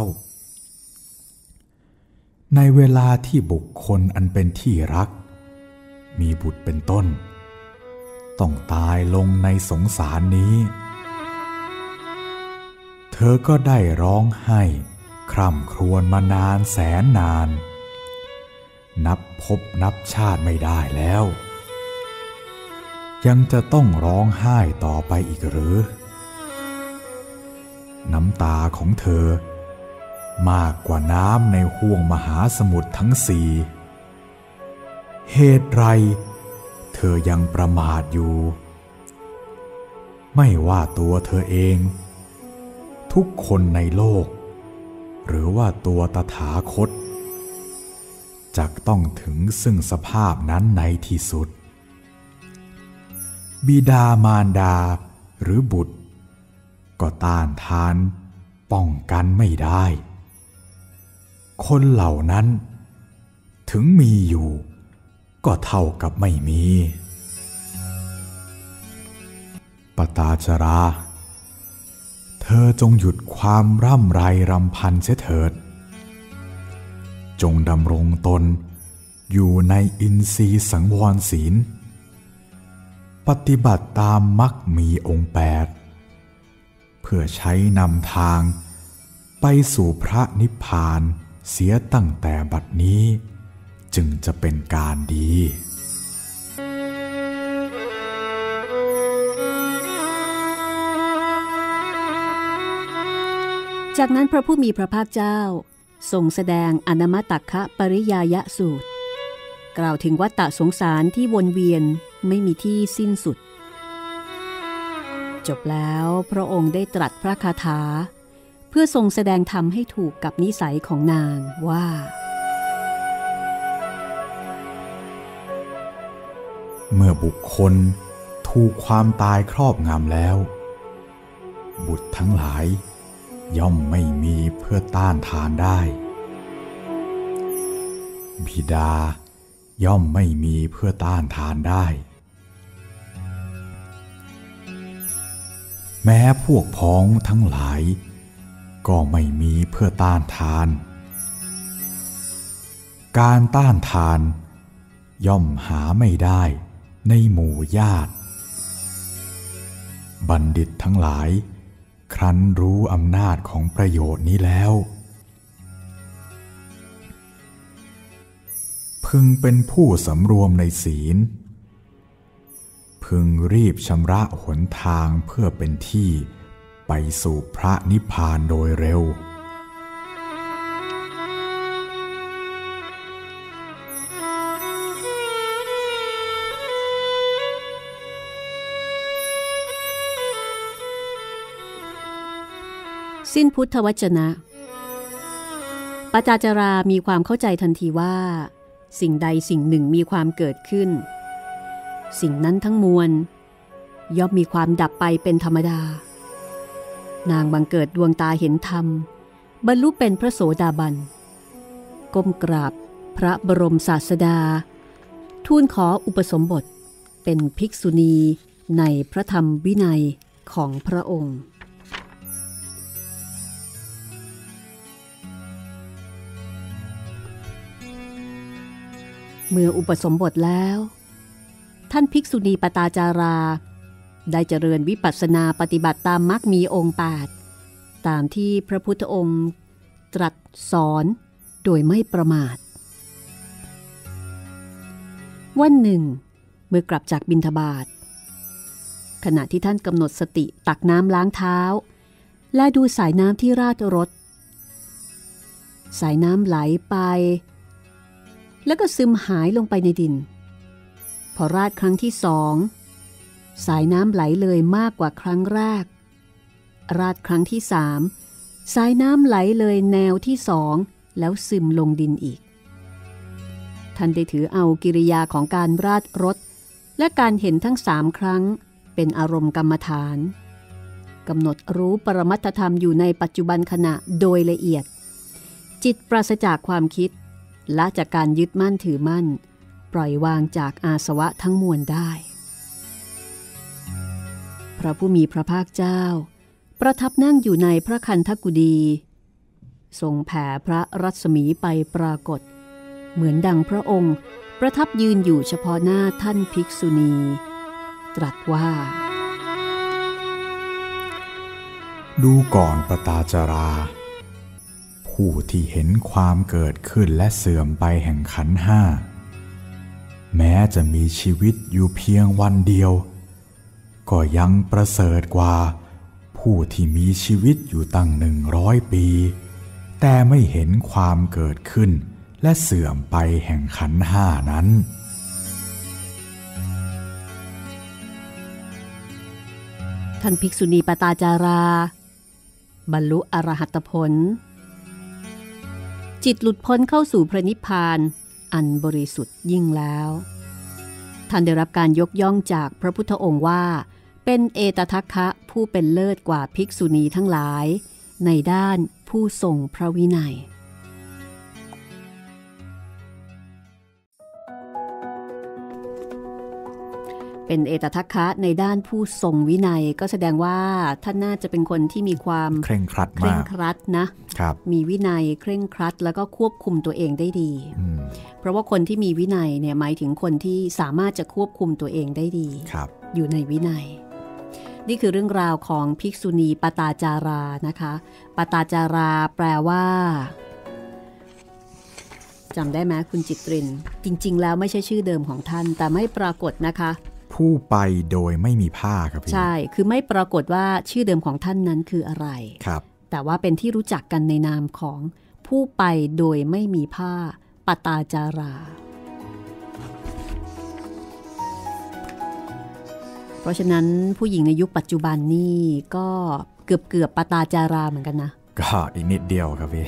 A: ในเวลาที่บุคคลอันเป็นที่รักมีบุตรเป็นต้นต้องตายลงในสงสารนี้เธอก็ได้ร้องไห้คร่ำครวญมานานแสนนานนับพบนับชาติไม่ได้แล้วยังจะต้องร้องไห้ต่อไปอีกหรือน้ำตาของเธอมากกว่าน้ำในห้วงมหาสมุทรทั้งสี่เหตุไรเธอยังประมาทอยู่ไม่ว่าตัวเธอเองทุกคนในโลกหรือว่าตัวตถาคตจักต้องถึงซึ่งสภาพนั้นในที่สุดบิดามารดาหรือบุตรก็ต้านทานป้องกันไม่ได้คนเหล่านั้นถึงมีอยู่ก็เท่ากับไม่มีปตาจาราเธอจงหยุดความร่ำไรรำพันเสียเถิดจงดำรงตนอยู่ในอินทรีย์สังวรศีลปฏิบัติตามมรรคมีองค์8เพื่อใช้นำทางไปสู่พระนิพพานเสียตั้งแต่บัดนี้จึงจะเป็นการดี
B: จากนั้นพระผู้มีพระภาคเจ้าทรงแสดงอนามตักขปริยายสูตรกล่าวถึงวัฏฏะสงสารที่วนเวียนไม่มีที่สิ้นสุดจบแล้วพระองค์ได้ตรัสพระคาถาเพื่อทรงแสดงธรรมให้ถูกกับนิสัยของนางว่า
A: เมื่อบุคคลถูกความตายครอบงำแล้วบุตรทั้งหลายย่อมไม่มีเพื่อต้านทานได้บิดาย่อมไม่มีเพื่อต้านทานได้แม้พวกพ้องทั้งหลายก็ไม่มีเพื่อต้านทานการต้านทานย่อมหาไม่ได้ในหมู่ญาติบัณฑิตทั้งหลายครั้นรู้อำนาจของประโยชน์นี้แล้วพึงเป็นผู้สำรวมในศีลพึงรีบชำระหนทางเพื่อเป็นที่ไปสู่พระนิพพานโดยเร็ว
B: สิ้นพุทธวจนะปตาจารามีความเข้าใจทันทีว่าสิ่งใดสิ่งหนึ่งมีความเกิดขึ้นสิ่งนั้นทั้งมวลย่อมมีความดับไปเป็นธรรมดานางบังเกิดดวงตาเห็นธรรมบรรลุเป็นพระโสดาบันก้มกราบพระบรมศาสดาทูลขออุปสมบทเป็นภิกษุณีในพระธรรมวินัยของพระองค์เมื่ออุปสมบทแล้วท่านภิกษุณีปตาจาราได้เจริญวิปัสสนาปฏิบัติตามมรรคมีองค์ 8ตามที่พระพุทธองค์ตรัสสอนโดยไม่ประมาทวันหนึ่งเมื่อกลับจากบิณฑบาตขณะที่ท่านกำหนดสติตักน้ำล้างเท้าและดูสายน้ำที่ราดรถสายน้ำไหลไปแล้วก็ซึมหายลงไปในดินพอราดครั้งที่2สายน้ำไหลเลยมากกว่าครั้งแรกราดครั้งที่3สายน้ำไหลเลยแนวที่2แล้วซึมลงดินอีกท่านได้ถือเอากิริยาของการราดรถและการเห็นทั้ง3ครั้งเป็นอารมณ์กรรมฐานกำหนดรู้ปรมัตถธรรมอยู่ในปัจจุบันขณะโดยละเอียดจิตปราศจากความคิดและจากการยึดมั่นถือมั่นปล่อยวางจากอาสวะทั้งมวลได้พระผู้มีพระภาคเจ้าประทับนั่งอยู่ในพระคันธกุฎีทรงแผ่พระรัศมีไปปรากฏเหมือนดังพระองค์ประทับยืนอยู่เฉพาะหน้าท่านภิกษุณีตรัสว่า
A: ดูก่อนปตาจาราผู้ที่เห็นความเกิดขึ้นและเสื่อมไปแห่งขันธ์ห้าแม้จะมีชีวิตอยู่เพียงวันเดียวก็ยังประเสริฐกว่าผู้ที่มีชีวิตอยู่ตั้ง100 ปีแต่ไม่เห็นความเกิดขึ้นและเสื่อมไปแห่งขันธ์ห้านั้น
B: ท่านภิกษุณีปตาจาราบรรลุอรหัตผลจิตหลุดพ้นเข้าสู่พระนิพพานอันบริสุทธิ์ยิ่งแล้วท่านได้รับการยกย่องจากพระพุทธองค์ว่าเป็นเอตทัคคะผู้เป็นเลิศกว่าภิกษุณีทั้งหลายในด้านผู้ทรงพระวินัยเป็นเอตทัคคะในด้านผู้ทรงวินัยก็แสดงว่าท่านน่าจะเป็นคนที่มีความ
A: เคร่งครัดมาก
B: เคร่งครัดนะครับมีวินัยเคร่งครัดแล้วก็ควบคุมตัวเองได้ดีเพราะว่าคนที่มีวินัยเนี่ยหมายถึงคนที่สามารถจะควบคุมตัวเองได้ดีอยู่ในวินัยนี่คือเรื่องราวของภิกษุณีปตาจารานะคะปตาจาราแปลว่าจำได้ไหมคุณจิตรินจริงๆแล้วไม่ใช่ชื่อเดิมของท่านแต่ไม่ปรากฏนะคะ
A: ผู้ไปโดยไม่มีผ้าครับพี่
B: ใช่คือไม่ปรากฏว่าชื่อเดิมของท่านนั้นคืออะไร
A: ครับ
B: แต่ว่าเป็นที่รู้จักกันในนามของผู้ไปโดยไม่มีผ้าปตาจาราเพราะฉะนั้นผู้หญิงในยุคปัจจุบันนี่ก็เกือบปตาจาราเหมือนกันนะ
A: ก็อีกนิดเดียวครับพี่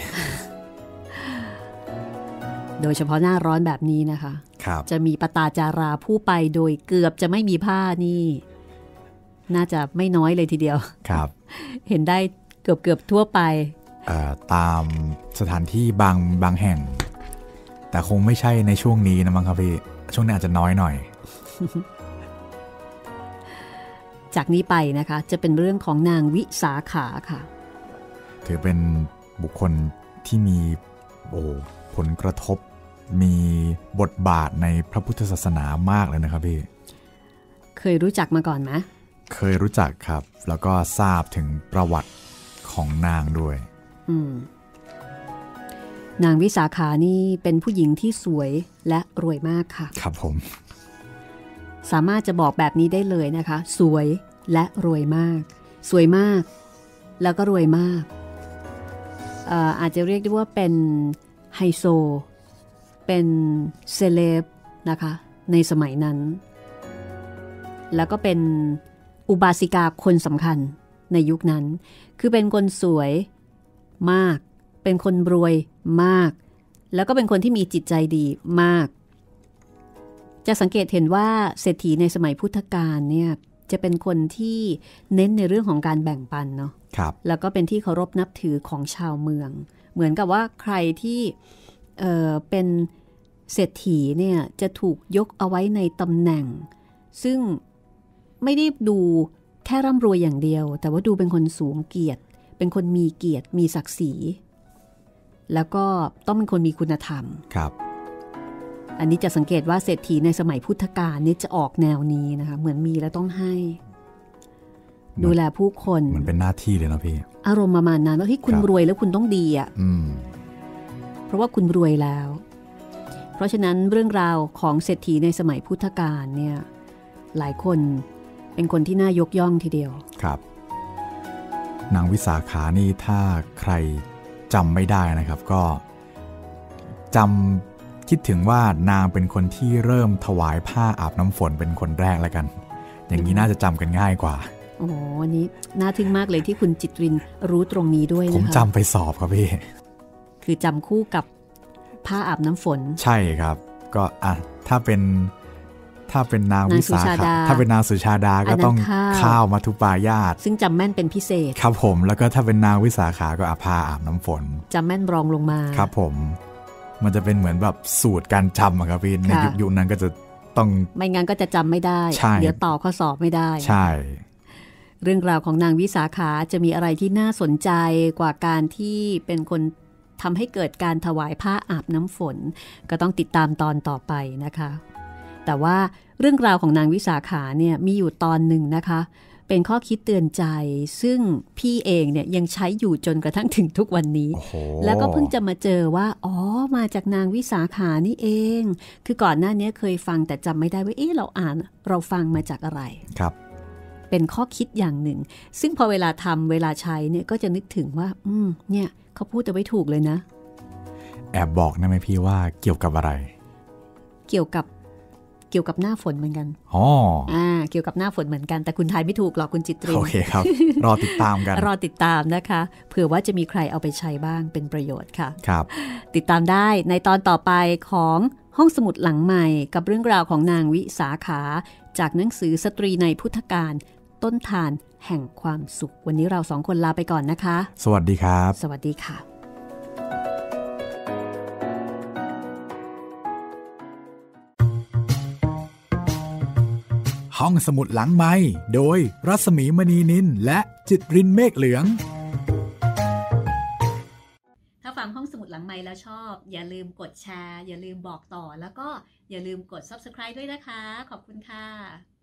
B: โดยเฉพาะหน้าร้อนแบบนี้นะคะจะมีปตาจาราผู้ไปโดยเกือบจะไม่มีผ้านี่น่าจะไม่น้อยเลยทีเดียว
A: ครับ
B: เห็นได้เกือบทั่วไป
A: ตามสถานที่บางแห่งแต่คงไม่ใช่ในช่วงนี้นะมั้งครับพี่ช่วงนี้อาจจะน้อยหน่อย
B: จากนี้ไปนะคะจะเป็นเรื่องของนางวิสาขาค่ะ
A: ถือเป็นบุคคลที่มีผลกระทบมีบทบาทในพระพุทธศาสนามากเลยนะครับพี่
B: เคยรู้จักมาก่อนไหม
A: เคยรู้จักครับแล้วก็ทราบถึงประวัติของนางด้วย
B: นางวิสาขานี่เป็นผู้หญิงที่สวยและรวยมากค่ะ
A: ครับผม
B: สามารถจะบอกแบบนี้ได้เลยนะคะสวยและรวยมากสวยมากแล้วก็รวยมากอาจจะเรียกได้ว่าเป็นไฮโซเป็นเซเลบนะคะในสมัยนั้นแล้วก็เป็นอุบาสิกาคนสำคัญในยุคนั้นคือเป็นคนสวยมากเป็นคนรวยมากแล้วก็เป็นคนที่มีจิตใจดีมากจะสังเกตเห็นว่าเศรษฐีในสมัยพุทธกาลเนี่ยจะเป็นคนที่เน้นในเรื่องของการแบ่งปันเนาะแล้วก็เป็นที่เคารพนับถือของชาวเมืองเหมือนกับว่าใครที่เป็นเศรษฐีเนี่ยจะถูกยกเอาไว้ในตำแหน่งซึ่งไม่ได้ดูแค่ร่ำรวยอย่างเดียวแต่ว่าดูเป็นคนสูงเกียรติเป็นคนมีเกียรติมีศักดิ์ศรีแล้วก็ต้องเป็นคนมีคุณธรรม
A: ครับ
B: อันนี้จะสังเกตว่าเศรษฐีในสมัยพุทธกาลนี่จะออกแนวนี้นะคะเหมือนมีแล้วต้องให้ดูแลผู้คน
A: มันเป็นหน้าที่เลยนะพี่
B: อารมณ์ประมาณนั้นว่าที่คุณรวยแล้วคุณต้องดีอ่ะเพราะว่าคุณรวยแล้วเพราะฉะนั้นเรื่องราวของเศรษฐีในสมัยพุทธกาลเนี่ยหลายคนเป็นคนที่น่ายกย่องทีเดียว
A: ครับนางวิสาขานี่ถ้าใครจำไม่ได้นะครับก็จำคิดถึงว่านางเป็นคนที่เริ่มถวายผ้าอาบน้ำฝนเป็นคนแรกแล้วกันอย่างนี้น่าจะจำกันง่ายกว่า
B: โอ้โหวันนี้น่าทึ่งมากเลยที่คุณจิตรินรู้ตรงนี้ด้วยนะคะ
A: ผมจำไปสอบครับพี่
B: คือจำคู่กับผ้าอาบน้ำฝน
A: ใช่ครับก็ถ้าเป็นนางวิสาขาถ้าเป็นนางสุชาดาก็ต้องข้าวมัทุปายาต
B: ซึ่งจำแม่นเป็นพิเศษ
A: ครับผมแล้วก็ถ้าเป็นนางวิสาขาก็ผ้าอาบน้ำฝน
B: จำแม่นรองลงมา
A: ครับผมมันจะเป็นเหมือนแบบสูตรการจำครับพี่ในยุคนั้นก็จะต้อง
B: ไม่งั้นก็จะจำไม่ได้เดี๋ยวต่อข้อสอบไม่ได้
A: ใช่
B: เรื่องราวของนางวิสาขาจะมีอะไรที่น่าสนใจกว่าการที่เป็นคนทำให้เกิดการถวายผ้าอาบน้ำฝนก็ต้องติดตามตอนต่อไปนะคะแต่ว่าเรื่องราวของนางวิสาขาเนี่ยมีอยู่ตอนหนึ่งนะคะเป็นข้อคิดเตือนใจซึ่งพี่เองเนี่ยยังใช้อยู่จนกระทั่งถึงทุกวันนี้ แล้วก็เพิ่งจะมาเจอว่ามาจากนางวิสาขานี่เองคือก่อนหน้านี้เคยฟังแต่จำไม่ได้ว่าเราฟังมาจากอะไร
A: ครับ
B: เป็นข้อคิดอย่างหนึ่งซึ่งพอเวลาทำเวลาใช้เนี่ยก็จะนึกถึงว่าเนี่ยเขาพูดเอาไว้ถูกเลยนะ
A: แอบบอกนะไหมพี่ว่าเกี่ยวกับอะไร
B: เกี่ยวกับหน้าฝนเหมือนกันเกี่ยวกับหน้าฝนเหมือนกันแต่คุณทายไม่ถูกหรอกคุณจิตริน
A: โอเคครับ รอติดตามกัน
B: รอติดตามนะคะเผื่อว่าจะมีใครเอาไปใช้บ้างเป็นประโยชน์ค่ะ
A: ครับ
B: ติดตามได้ในตอนต่อไปของห้องสมุดหลังใหม่กับเรื่องราวของนางวิสาขาจากหนังสือสตรีในพุทธกาลต้นทานแห่งความสุขวันนี้เราสองคนลาไปก่อนนะคะ
A: สวัสดีครับ
B: สวัสดีค่ะ
A: ห้องสมุดหลังไมค์โดยรัศมีมณีนินและจิตรินเมฆเหลือง
B: ถ้าฟังห้องสมุดหลังไมค์แล้วชอบอย่าลืมกดแชร์อย่าลืมบอกต่อแล้วก็อย่าลืมกด Subscribe ด้วยนะคะขอบคุณค่ะ